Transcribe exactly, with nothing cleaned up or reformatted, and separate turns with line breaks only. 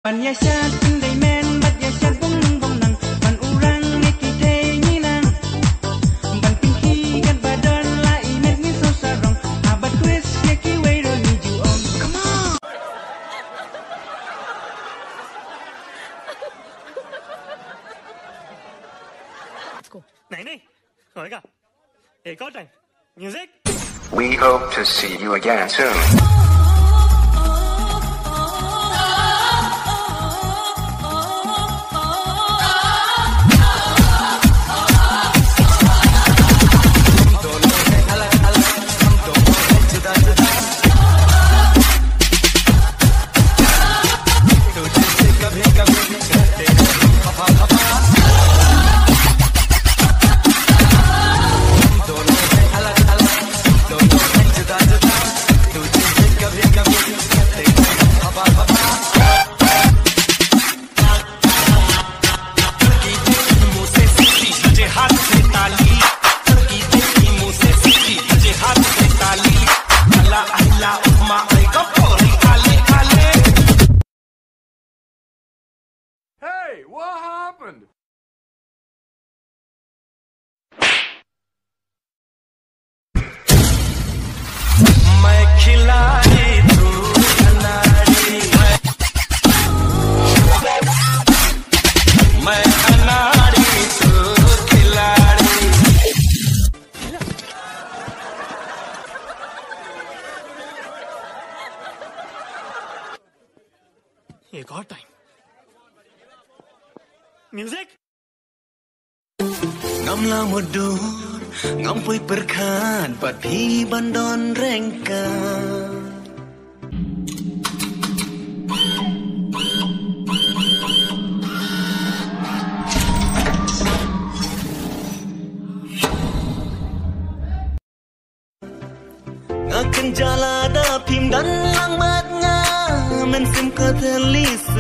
Panyasat indai men bat yasat bong bong nang ban urang neki tei ni nang ban pinki kan badan la inet ni so sarong abat quiz neki wairo ni ju on. Come on.
Let's go. Này này, hỏi cả. Để có này. Music.
We hope to see you again soon.
Hey, what happened?
मैं खिलाड़ी तू अनाड़ी मैं अनाड़ी तू खिलाड़ी
एक और time. Music.
ngam la mudur ngam pui perkhan pati bandon rengka ngakan jala da pim dan lang matnya men sim ka telis